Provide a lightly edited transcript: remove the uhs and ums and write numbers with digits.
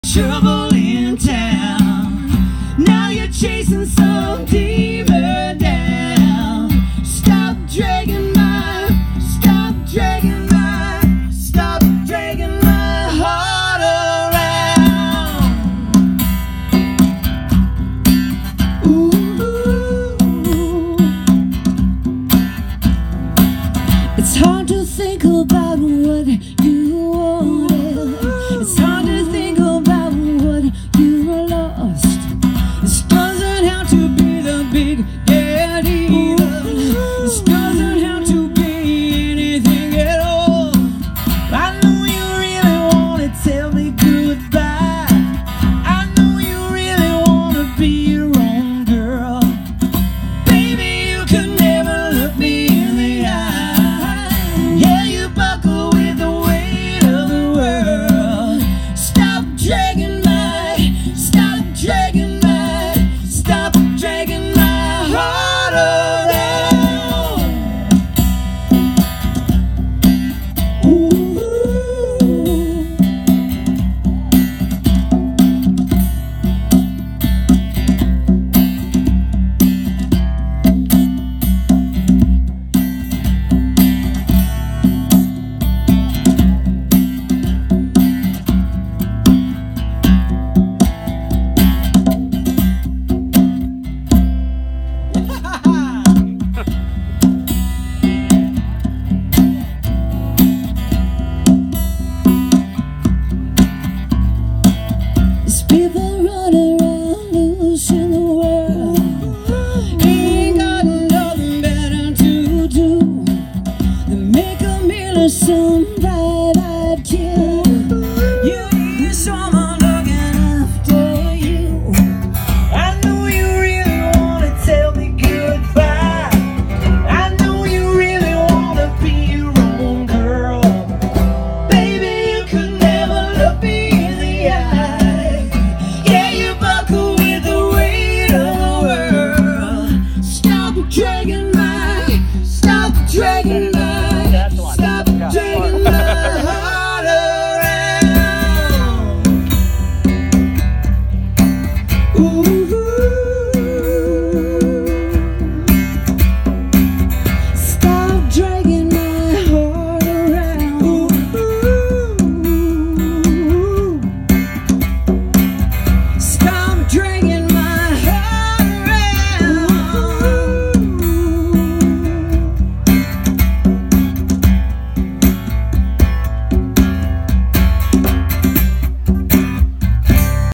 trouble in town. Now you're chasing some demon down. Stop dragging my heart around. Ooh. It's hard to think about what you wanted. It's hard to think about what you lost. This doesn't have to be the big get even. This doesn't have to be anything at all. I know you really want to tell me goodbye. I know you really want to be your own girl. Baby, you could never look me in the eye. Yeah, you buckle with the weight of the world. Stop dragging my heart around. Ooh. There's people running around losing the world. Ain't got nothing better to do than make a meal of some bright-eyed kid.